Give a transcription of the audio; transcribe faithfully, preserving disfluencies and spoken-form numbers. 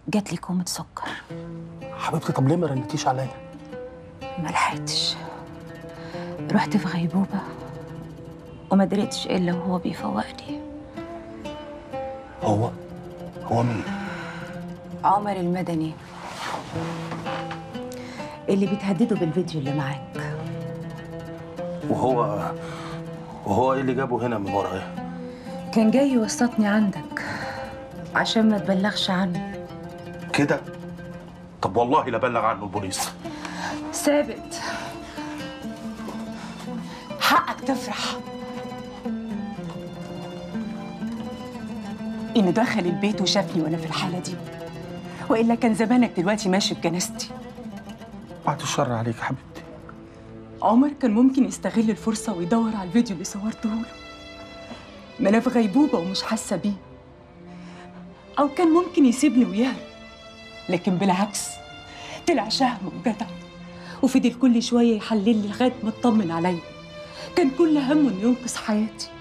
جات لي كومة سكر. حبيبتي طب ليه ما رنتيش عليا؟ ما لحقتش، رحت في غيبوبة وما دريتش إلا وهو بيفوقني. هو هو مين؟ عمر المدني اللي بتهدده بالفيديو اللي معاك. وهو وهو ايه اللي جابه هنا من ورايا؟ كان جاي يوسطني عندك عشان ما تبلغش عنه. كده؟ طب والله لا بلغ عنه البوليس. ثابت، حقك تفرح إنه دخل البيت وشافني وأنا في الحالة دي، وإلا كان زمانك دلوقتي ماشي بجنازتي. بعد الشر عليك يا حبيبتي. عمر كان ممكن يستغل الفرصة ويدور على الفيديو اللي صورته له، ما أنا في غيبوبة ومش حاسة بيه، أو كان ممكن يسيبني ويهرب، لكن بالعكس طلع شهم وجدع وفضل كل شوية يحلل لي لغاية ما اطمن عليا. كان كل همه إنه ينقذ حياتي.